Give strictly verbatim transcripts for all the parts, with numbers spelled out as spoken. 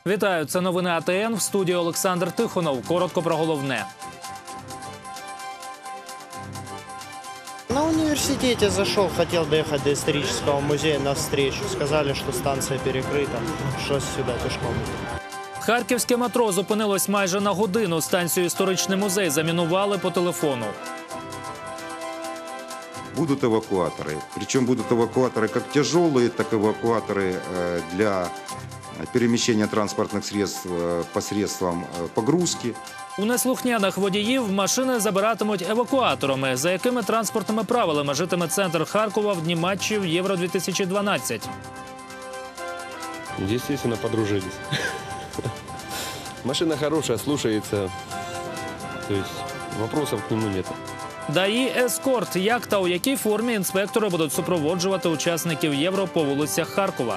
Вітаю, це новини А Те Ен, в студії Олександр Тихонов. Коротко про головне. На университете зашел, хотел доехать до исторического музея на встречу. Сказали, что станция перекрыта, что сюда пешком. Харківське метро зупинилось майже на годину. Станцію «Історичний музей» замінували по телефону. Будут эвакуаторы. Причем будут эвакуаторы как тяжелые, так и эвакуаторы для перемещения транспортных средств посредством погрузки. У неслухняних водіїв машини забиратимуть евакуаторами. За якими транспортними правилами житиме центр Харкова в дні матчів Євро дві тисячі дванадцять? Естественно, подружились. Машина хорошая, слушается. То есть вопросов к нему нет. ДАІ «Ескорт». Як та у якій формі інспектори будуть супроводжувати учасників Євро по вулицях Харкова?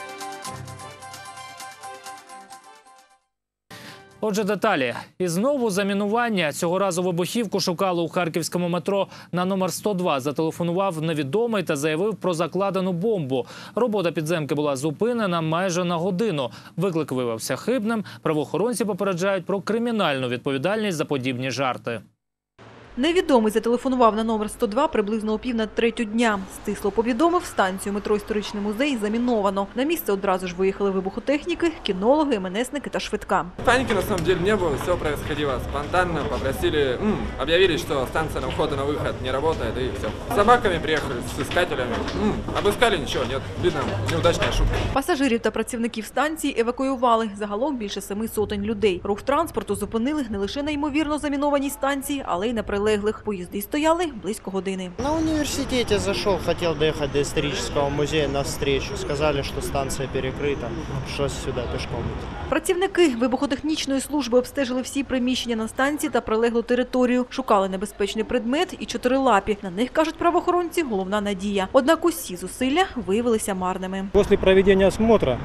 Отже, деталі. І знову замінування. Цього разу вибухівку шукали у харківському метро на номер сто два. Зателефонував невідомий та заявив про закладену бомбу. Робота підземки була зупинена майже на годину. Виклик виявився хибним. Правоохоронці попереджають про кримінальну відповідальність за подібні жарти. Невідомий зателефонував на номер сто два приблизно о пів на третю дня. Стисло повідомив, станцію метро «Історичний музей» заміновано. На місце одразу ж виїхали вибухотехніки, кінологи, МНСники та швидка. Паники на самом деле не было, все происходило спонтанно. Попросили, м, объявили, что станция на вход и на выход не работает, и все. С собаками приехали, с искателями. М, обыскали, ничего нет. Видно, неудачная шутка. Пасажирів та працівників станції евакуювали. Загалом більше семи сотень людей. Рух транспорту зупинили не лише на ймовірно замінованій станції, але й на прилеглих. Поїзди стояли близько години. На университете зашел, хотел доехать до исторического музея на встречу. Сказали, что станция перекрыта, что сюда пешком. Працівники вибухотехнічної служби обстежили всі приміщення на станції та прилеглу територію. Шукали небезпечний предмет і чотирилапі. На них, кажуть правоохоронці, головна надія. Однак усі зусилля виявилися марними. Після проведення осмотру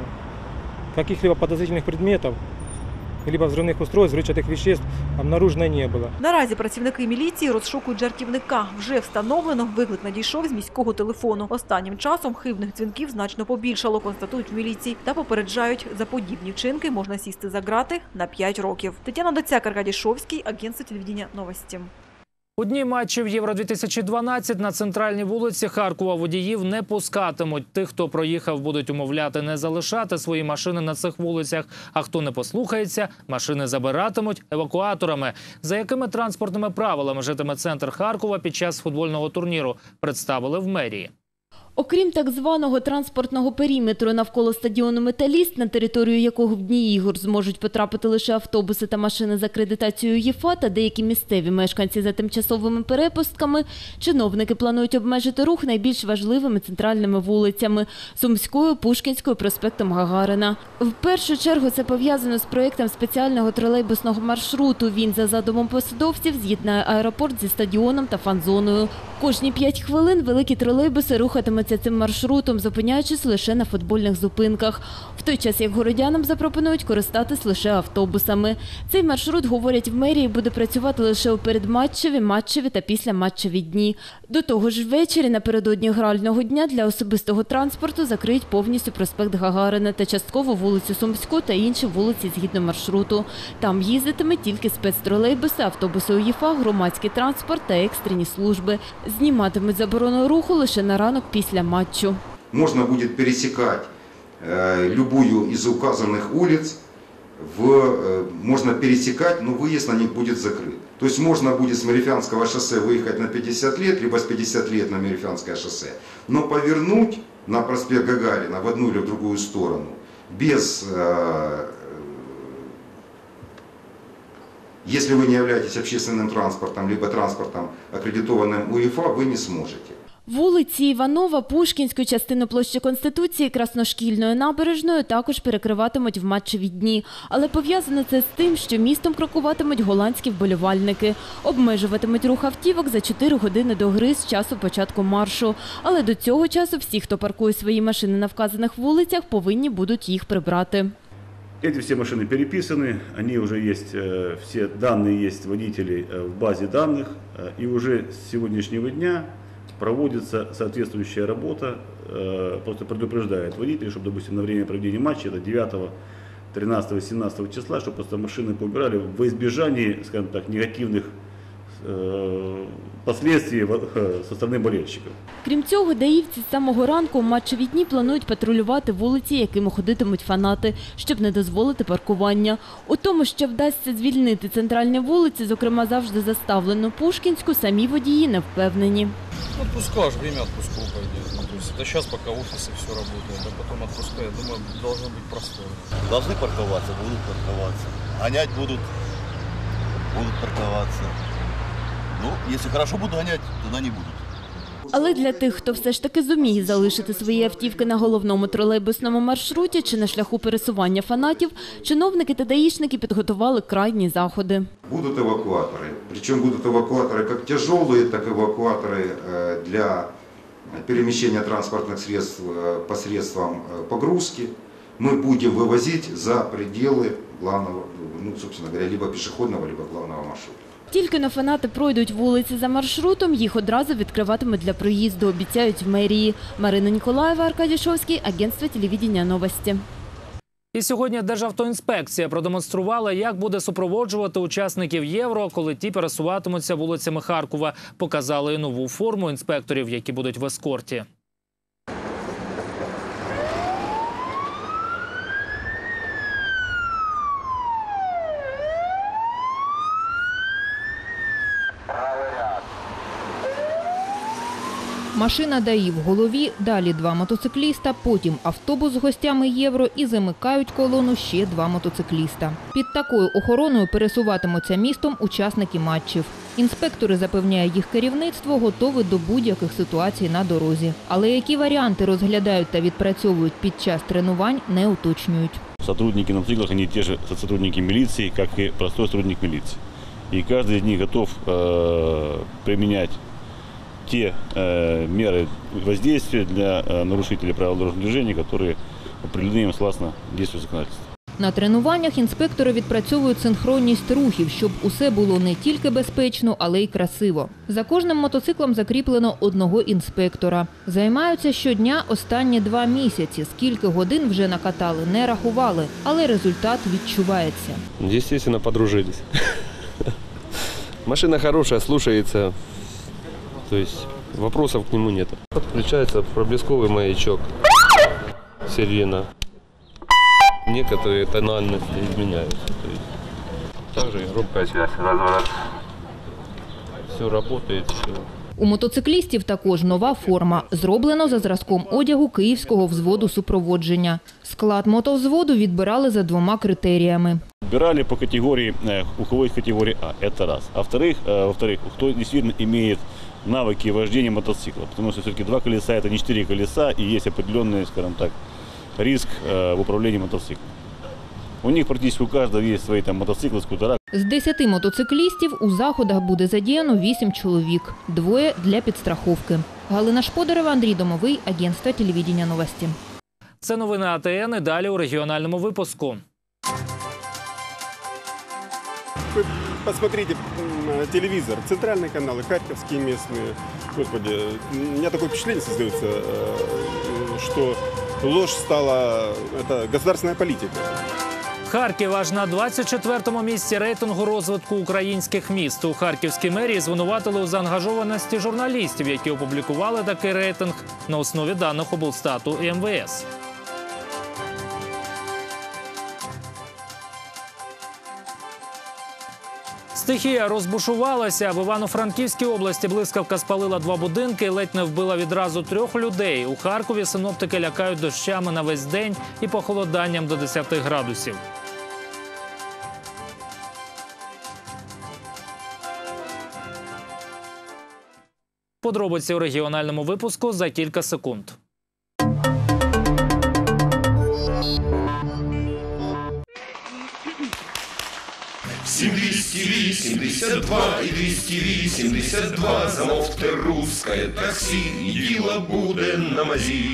каких-либо подозрительних предметів либо взрывных устройств, взрывчатых веществ обнаружено не було. Наразі працівники міліції розшукують жартівника. Вже встановлено, виклик надійшов з міського телефону. Останнім часом хибних дзвінків значно побільшало, констатують в міліції. Та попереджають, за подібні вчинки можна сісти за ґрати на п'ять років. Тетяна Доцяк, Аркадій Шовський, агентство телевидения «Новості». У дні матчів Євро дві тисячі дванадцять на центральній вулиці Харкова водіїв не пускатимуть. Тих, хто проїхав, будуть умовляти не залишати свої машини на цих вулицях. А хто не послухається, машини забиратимуть евакуаторами. За якими транспортними правилами житиме центр Харкова під час футбольного турніру, представили в мерії. Окрім так званого транспортного периметру навколо стадіону «Металіст», на територію якого в дні ігор зможуть потрапити лише автобуси та машини з акредитацією ЄФА та деякі місцеві мешканці за тимчасовими перепустками, чиновники планують обмежити рух найбільш важливими центральними вулицями – Сумською, Пушкінською, проспектом Гагарина. В першу чергу це пов'язано з проєктом спеціального тролейбусного маршруту. Він, за задумом посадовців, з'єднає аеропорт зі стадіоном та фан-зоною. Кожні п'ять хвилин великі тролейбуси рухатимуться цим маршрутом, зупиняючись лише на футбольних зупинках. В той час, як городянам запропонують користатись лише автобусами. Цей маршрут, говорять в мерії, буде працювати лише у передматчеві, матчеві та післяматчеві дні. До того ж, ввечері напередодні грального дня для особистого транспорту закриють повністю проспект Гагарина та частково вулицю Сумську та інші вулиці згідно маршруту. Там їздитиме тільки спецтролейбуси, автобуси УЄФА, громадський транспорт та екстрені служби. Зніматимуть заборону руху лише на ранок після матчу. Можно будет пересекать э, любую из указанных улиц, в, э, можно пересекать, но выезд на них будет закрыт. То есть можно будет с Мерефянского шоссе выехать на пятьдесят лет, либо с пятидесяти лет на Мерефянское шоссе, но повернуть на проспект Гагарина в одну или в другую сторону без... Э, Если вы не являетесь общественным транспортом, либо транспортом, аккредитованным УЄФА, вы не сможете. Вулиці Іванова, Пушкінської, частину площі Конституції, Красношкільної, Набережної також перекриватимуть в матчеві дні. Але пов'язано це з тим, що містом крокуватимуть голландські вболівальники. Обмежуватимуть рух автівок за чотири години до гри з часу початку маршу. Але до цього часу всі, хто паркує свої машини на вказаних вулицях, повинні будуть їх прибрати. Эти все машины переписаны, они уже есть, все данные есть водителей в базе данных, и уже с сегодняшнего дня проводится соответствующая работа, просто предупреждает водителей, чтобы, допустим, на время проведения матча, это девятого тринадцатого-семнадцатого числа, чтобы просто машины поубирали во избежание, скажем так, негативных э, последствий э, со стороны болельщиков. Крім цього, даївці з самого ранку в матчеві дні планують патрулювати вулиці, якими ходитимуть фанати, щоб не дозволити паркування. У тому, що вдасться звільнити центральні вулиці, зокрема завжди заставлену Пушкінську, самі водії не впевнені. Отпуска, аж время отпуска пойдет. Ну, то есть это сейчас пока офисы все работают, а потом отпуска, я думаю, должно быть простое. Должны парковаться, будут парковаться. Гонять будут, будут парковаться. Ну, если хорошо будут гонять, тогда не будут. Але для тих, хто все ж таки зуміє залишити свої автівки на головному тролейбусному маршруті чи на шляху пересування фанатів, чиновники та даїшники підготували крайні заходи. Будут эвакуаторы. Причем будут эвакуаторы как тяжелые, так и эвакуаторы для перемещения транспортных средств посредством погрузки. Мы будем вывозить за пределы главного, ну, собственно говоря, либо пешеходного, либо главного маршрута. Тільки на фанати пройдуть вулиці за маршрутом, їх одразу відкриватимуть для проїзду, обіцяють в мерії. Марина Ніколаєва, Аркадій Шовський, агентство телевидения «Новості». І сьогодні Державтоінспекція продемонструвала, як буде супроводжувати учасників Євро, коли ті пересуватимуться вулицями Харкова. Показали і нову форму інспекторів, які будуть в ескорті. Машина ДАІ в голові, далі два мотоцикліста, потім автобус з гостями Євро і замикають колону ще два мотоцикліста. Під такою охороною пересуватимуться містом учасники матчів. Інспектори, запевняє їх керівництво, готові до будь-яких ситуацій на дорозі. Але які варіанти розглядають та відпрацьовують під час тренувань, не уточнюють. Сотрудники на мотоциклах, они те же сотрудники милиции, как и простой сотрудник милиции. И каждый из них готов э, применять те э, меры воздействия для э, нарушителей правил дорожного движения, которые определены им согласно действию законодательства. На тренуваннях інспектори відпрацьовують синхронність рухів, щоб усе було не тільки безпечно, але й красиво. За кожним мотоциклом закріплено одного інспектора. Займаються щодня останні два місяці. Скільки годин вже накатали, не рахували, але результат відчувається. Естественно, подружились. Машина хорошая, слушается. То есть вопросов к нему нет. Подключается проблесковый маячок, сирена. Некоторые тональности изменяются. То есть также и громкая связь, разворот. Все работает, все. У мотоциклістів також нова форма. Зроблено за зразком одягу Київського взводу супроводження. Склад мотовзводу відбирали за двома критеріями. Выбирали по категории, у кого есть категория А, это раз. А во-вторых, во-вторых, кто действительно имеет навыки вождения мотоцикла. Потому что все-таки два колеса – это не четыре колеса, и есть определенный, скажем так, риск в управлении мотоциклом. У них практически у каждого есть свои там мотоциклы, скутера. З десяти мотоциклістів у заходах буде задіяно вісім чоловік, двоє для підстраховки. Галина Шподарева, Андрій Домовий, агентство телевидения «Новості». Це новини А Т Н і далі у регіональному випуску. Вы посмотрите телевизор, центральные каналы, харьковские местные. Господи, у меня такое впечатление создается, что ложь стала это государственная политика. Харків аж на двадцять четвертому місці рейтингу розвитку українських міст. У Харківській мерії звинуватили у заангажованості журналістів, які опублікували такий рейтинг на основі даних облстату і Ем Ве Ес. Стихія розбушувалася. В Івано-Франківській області блискавка спалила два будинки і ледь не вбила відразу трьох людей. У Харкові синоптики лякають дощами на весь день і похолоданням до десяти градусів. Подробиці у регіональному випуску за кілька секунд. Всім двісті вісімдесят два і двісті вісімдесят два, замовте русское таксі, і діло буде на мазі.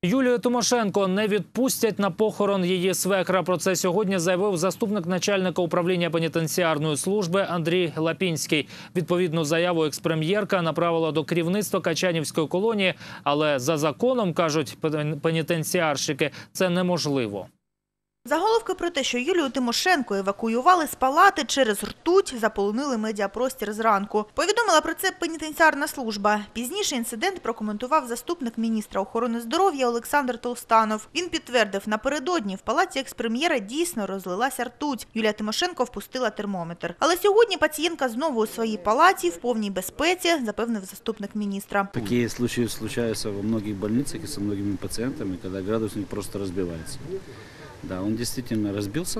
Юлію Тимошенко не відпустять на похорон її свекра. Про це сьогодні заявив заступник начальника управління пенітенціарної служби Андрій Лапінський. Відповідну заяву експрем'єрка направила до керівництва Качанівської колонії, але за законом, кажуть пенітенціарщики, це неможливо. Заголовки про те, що Юлію Тимошенко евакуювали з палати через ртуть, заполонили медіапростір зранку. Повідомила про це пенітенціарна служба. Пізніше інцидент прокоментував заступник міністра охорони здоров'я Олександр Толстанов. Він підтвердив, напередодні в палаті експрем'єра дійсно розлилася ртуть. Юлія Тимошенко впустила термометр. Але сьогодні пацієнтка знову у своїй палаті в повній безпеці, запевнив заступник міністра. Такі случаї случаються в багатьох больницях і з багатьма пацієнтами, коли градусник просто розбивається. Да, он действительно разбился,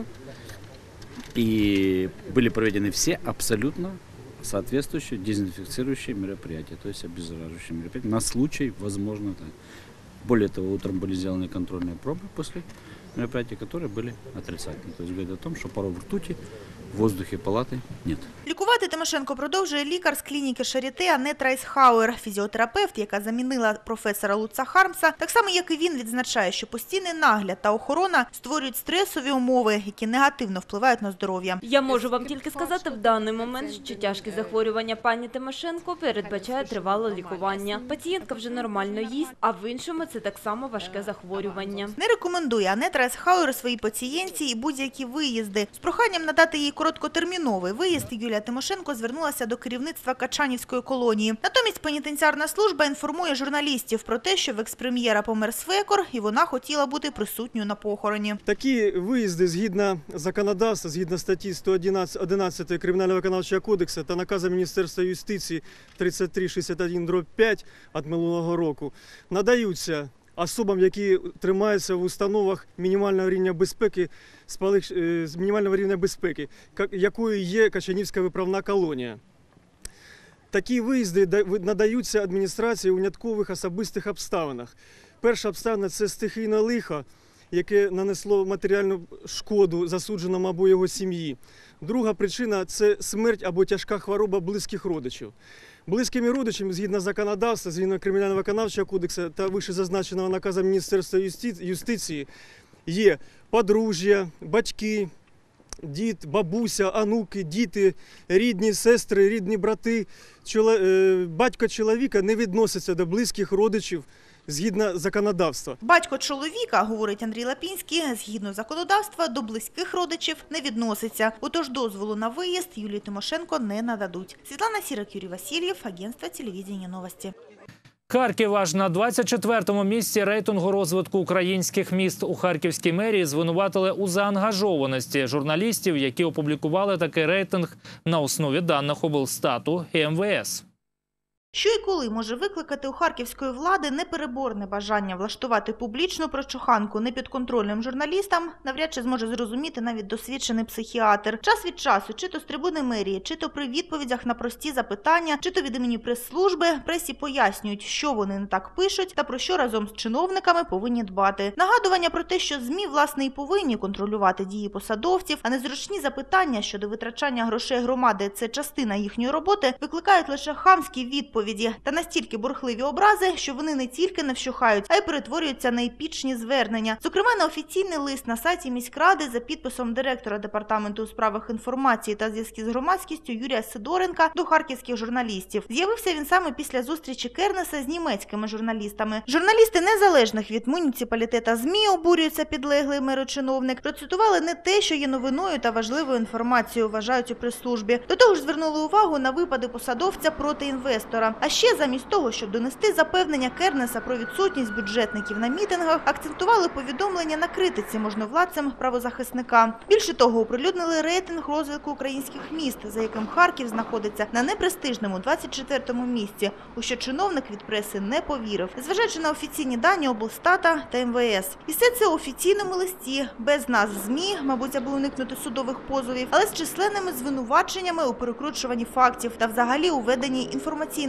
и были проведены все абсолютно соответствующие дезинфицирующие мероприятия, то есть обеззараживающие мероприятия на случай, возможно, так. Более того, утром были сделаны контрольные пробы после мероприятий, которые были отрицательные. То есть говорит о том, что паров ртути в воздухе палаты нет. Лікувати Тимошенко продовжує лікар з клініки Шаріте Анет Райсхауер. Фізіотерапевт, яка замінила професора Луца Хармса, так само, як і він, відзначає, що постійний нагляд та охорона створюють стресові умови, які негативно впливають на здоров'я. Я можу вам тільки сказати в даний момент, що тяжкі захворювання пані Тимошенко передбачає тривале лікування. Пацієнтка вже нормально їсть, а в іншому це так само важке захворювання. Не рекомендує Анет Райсхауер своїй пацієнтці і будь-які виїзди. З проханням надати їй короткотерміновий виїзд Юлія Тимошенко звернулася до керівництва Качанівської колонії. Натомість пенітенціарна служба інформує журналістів про те, що в експрем'єра помер свекор, і вона хотіла бути присутньою на похороні. Такі виїзди згідно законодавства, згідно статті сто одинадцять Кримінального виконавчого кодексу та наказу Міністерства юстиції тридцять три шістдесят один дріб п'ять від минулого року, надаються особам, які тримаються в установах мінімального рівня безпеки, з мінімального рівня безпеки, якою є Качанівська виправна колонія. Такі виїзди надаються адміністрації у виняткових особистих обставинах. Перша обставина – це стихійне лихо, яке нанесло матеріальну шкоду засудженому або його сім'ї. Друга причина – це смерть або тяжка хвороба близьких родичів. Близькими родичами, згідно законодавства, згідно Кримінального виконавчого кодексу та вищезазначеного наказу Міністерства юстиції, є подружжя, батьки, дід, бабуся, онуки, діти, рідні сестри, рідні брати. Батько чоловіка не відноситься до близьких родичів згідно законодавства. Батько чоловіка, говорить Андрій Лапінський, згідно законодавства до близьких родичів не відноситься. Отож дозволу на виїзд Юлії Тимошенко не нададуть. Світлана Сірик, Юрій Васильєв, агентство телевізійні новості. Харків аж на двадцять четвертому місці рейтингу розвитку українських міст. У Харківській мерії звинуватили у заангажованості журналістів, які опублікували такий рейтинг на основі даних облстату і ем ве ес. Що і коли може викликати у харківської влади непереборне бажання влаштувати публічну прочуханку непідконтрольним журналістам, навряд чи зможе зрозуміти навіть досвідчений психіатр. Час від часу, чи то з трибуни мерії, чи то при відповідях на прості запитання, чи то від імені прес-служби, пресі пояснюють, що вони не так пишуть та про що разом з чиновниками повинні дбати. Нагадування про те, що ЗМІ, власне, і повинні контролювати дії посадовців, а незручні запитання щодо витрачання грошей громади – це частина їхньої роботи, викликають лише хамські відповіді та настільки бурхливі образи, що вони не тільки не вщухають, а й перетворюються на епічні звернення. Зокрема, на офіційний лист на сайті міськради за підписом директора департаменту у справах інформації та зв'язків з громадськістю Юрія Сидоренка до харківських журналістів. З'явився він саме після зустрічі Кернеса з німецькими журналістами. Журналісти незалежних від муніципалітета ЗМІ обурюються підлеглий меру-чиновник. Процитували не те, що є новиною та важливою інформацією, вважають у прес-службі. До того ж звернули увагу на випади посадовця проти інвестора. А ще замість того, щоб донести запевнення Кернеса про відсутність бюджетників на мітингах, акцентували повідомлення на критиці можновладцям правозахисника. Більше того, оприлюднили рейтинг розвитку українських міст, за яким Харків знаходиться на непрестижному двадцять четвертому місці, у що чиновник від преси не повірив, зважаючи на офіційні дані облстата та ем ве ес. І все це у офіційному листі, без назв ЗМІ, мабуть, аби уникнути судових позовів, але з численними звинуваченнями у перекручуванні фактів та взагалі у веденні інформаційних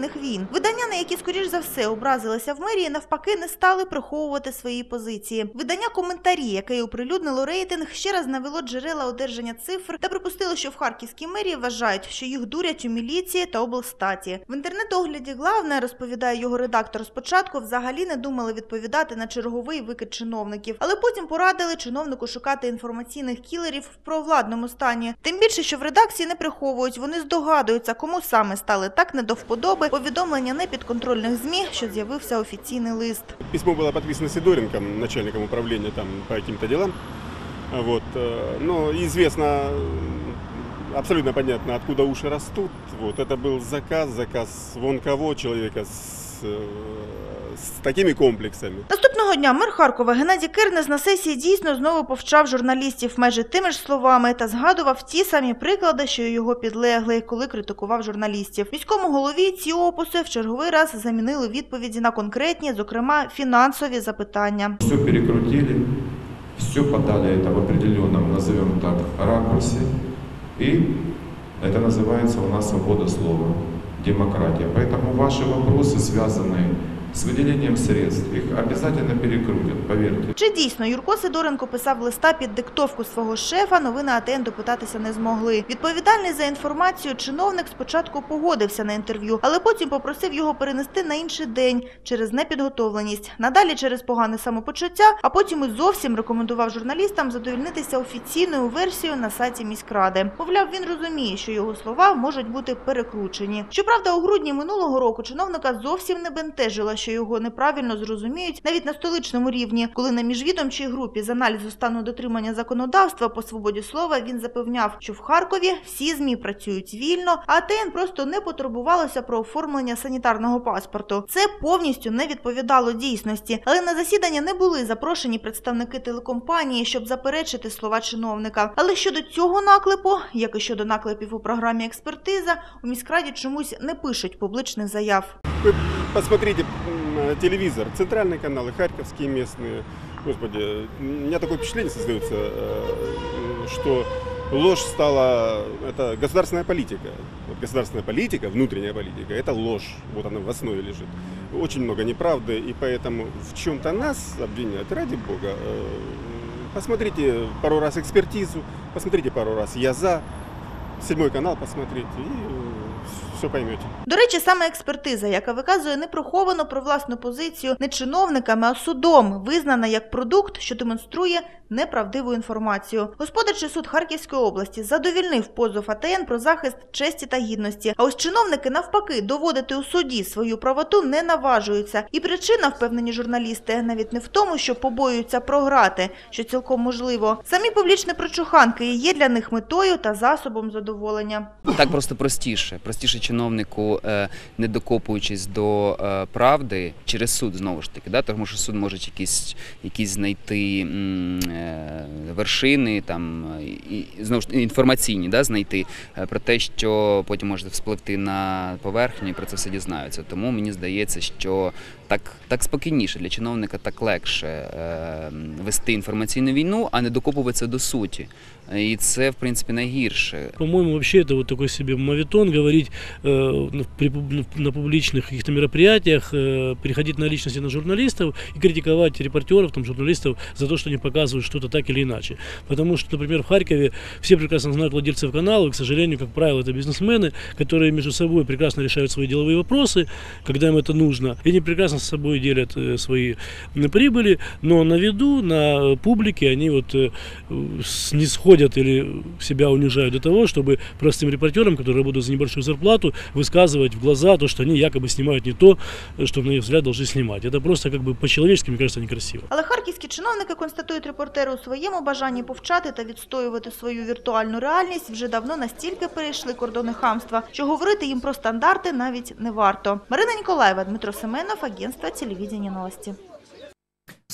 інформаційних війн. Видання, на які, скоріш за все, образилися в мерії, навпаки, не стали приховувати свої позиції. Видання «Коментарі», яке оприлюднило рейтинг, ще раз навело джерела одержання цифр та припустило, що в Харківській мерії вважають, що їх дурять у міліції та облстаті. В інтернет-огляді «Главне», розповідає його редактор, спочатку взагалі не думали відповідати на черговий викид чиновників, але потім порадили чиновнику шукати інформаційних кілерів в провладному стані. Тим більше, що в редакції не приховують, вони здогадуються, кому саме стали так не до вподоби повідомлення непідконтрольних ЗМІ, що з'явився офіційний лист. Письмо было подписано Сидоренком, начальником управления там, по каким-то делам. Вот. Но известно, абсолютно понятно, откуда уши растут. Вот. Это был заказ, заказ вон кого, человека с, с такими комплексами. Наступного дня мер Харкова Геннадій Кирнес на сесії дійсно знову повчав журналістів майже тими ж словами та згадував ті самі приклади, що й його підлеглий, коли критикував журналістів. Міському голові ці опуси в черговий раз замінили відповіді на конкретні, зокрема, фінансові запитання. Все перекрутили, все подали это в определенном, назовем так, ракурсе, и это называется у нас свобода слова, демократия. Поэтому ваши вопросы, связанные с выделением средств, их обязательно перекрутят, поверьте. Чи дійсно Юрко Сидоренко писав листа під диктовку свого шефа, новини А Т Н допитатися не змогли. Відповідальний за інформацію чиновник спочатку погодився на інтерв'ю, але потім попросив його перенести на інший день через непідготовленість. Надалі через погане самопочуття, а потім і зовсім рекомендував журналістам задовольнитися офіційною версією на сайті міськради. Мовляв, він розуміє, що його слова можуть бути перекручені. Щоправда, у грудні минулого року чиновника зовсім не бентежило, що його неправильно зрозуміють навіть на столичному рівні, коли на міжвідомчій групі з аналізу стану дотримання законодавства по свободі слова він запевняв, що в Харкові всі ЗМІ працюють вільно, а А Т Н просто не потурбувалося про оформлення санітарного паспорту. Це повністю не відповідало дійсності, але на засідання не були запрошені представники телекомпанії, щоб заперечити слова чиновника. Але щодо цього наклепу, як і щодо наклепів у програмі «Експертиза», у міськраді чомусь не пишуть публічних заяв. Вы посмотрите телевизор, центральные каналы, харьковские местные. Господи, у меня такое впечатление создается, что ложь стала, это государственная политика. Вот государственная политика, внутренняя политика, это ложь. Вот она в основе лежит. Очень много неправды, и поэтому в чем-то нас обвиняют, ради бога. Посмотрите пару раз «Экспертизу», посмотрите пару раз «Я за», седьмой канал посмотрите, и все поймете. До речі, саме експертиза, яка виказує неприховано про власну позицію не чиновниками, а судом, визнана як продукт, що демонструє неправдиву інформацію. Господарчий суд Харківської області задовільнив позов А Т Н про захист честі та гідності. А ось чиновники, навпаки, доводити у суді свою правоту не наважуються. І причина, впевнені журналісти, навіть не в тому, що побоюються програти, що цілком можливо. Самі публічні прочуханки є для них метою та засобом задоволення. Так просто простіше. Простіше чиновнику, не докопуючись до правди, через суд, знову ж таки, да? Тому що суд може якісь, якісь знайти вершини, там, і, знову ж інформаційні, да, знайти про те, що потім може вспливти на поверхню і про це все дізнаються. Тому мені здається, що так, так спокійніше для чиновника, так легше е, вести інформаційну війну, а не докопуватися до суті. И це, в принципе, найгірше. По-моему, вообще это вот такой себе моветон говорить э, при, на публичных каких-то мероприятиях, э, переходить на личности на журналистов и критиковать репортеров, там, журналистов за то, что они показывают что-то так или иначе. Потому что, например, в Харькове все прекрасно знают владельцев каналов, и, к сожалению, как правило, это бизнесмены, которые между собой прекрасно решают свои деловые вопросы, когда им это нужно. И они прекрасно с собой делят э, свои прибыли, но на виду, на публике они вот э, снисходят или себя унижают до того, чтобы простым репортерам, которые работают за небольшую зарплату, высказывать в глаза то, что они якобы снимают не то, что, на их взгляд, должны снимать. Это просто как бы по-человечески, мне кажется, некрасиво. Але харківські чиновники, констатують репортери, у своєму бажанні повчати та відстоювати свою віртуальну реальність вже давно настільки перейшли кордони хамства, що говорити їм про стандарти навіть не варто. Марина Ніколаєва, Дмитро Семенов, агентство телевидения новости.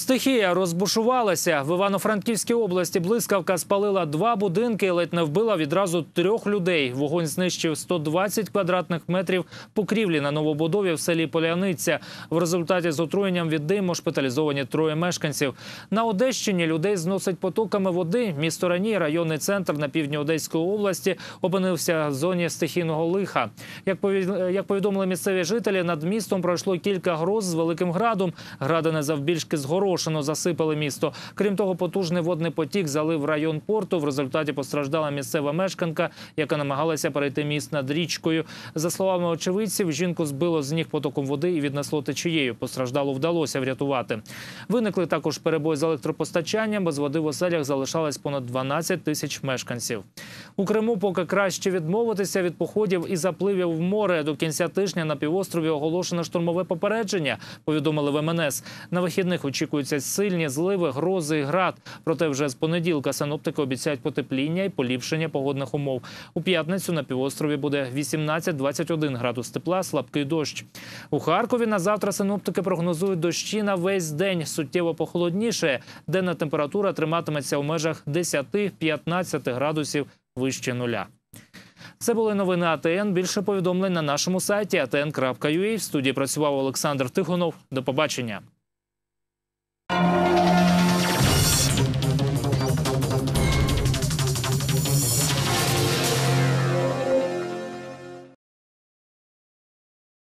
Стихія розбушувалася. В Івано-Франківській області блискавка спалила два будинки і ледь не вбила відразу трьох людей. Вогонь знищив сто двадцять квадратних метрів покрівлі на новобудові в селі Поляниця. В результаті з отруєнням від диму шпиталізовані троє мешканців. На Одещині людей зносить потоками води. Місто Рані, районний центр на півдні Одеської області, опинився в зоні стихійного лиха. Як повідомили місцеві жителі, над містом пройшло кілька гроз з великим градом. Градини завбільшки з Горошино засипали місто. Крім того, потужний водний потік залив район порту. В результаті постраждала місцева мешканка, яка намагалася перейти міст над річкою. За словами очевидців, жінку збило з ніг потоком води і віднесло течією. Постраждалу вдалося врятувати. Виникли також перебої з електропостачанням. Без води в оселях залишалось понад дванадцять тисяч мешканців. У Криму поки краще відмовитися від походів і запливів в море. До кінця тижня на півострові оголошено штормове попередження, повідомили в ем ен ес. На вихідних очікуються сильні зливи, грози і град. Проте вже з понеділка синоптики обіцяють потепління і поліпшення погодних умов. У п'ятницю на півострові буде вісімнадцять - двадцять один градус тепла, слабкий дощ. У Харкові на завтра синоптики прогнозують дощі на весь день. Суттєво похолодніше. Денна температура триматиметься у межах десять - п'ятнадцять градусів вище нуля. Це були новини а те ен. Більше повідомлень на нашому сайті а те ен крапка ю а. В студії працював Олександр Тихонов. До побачення.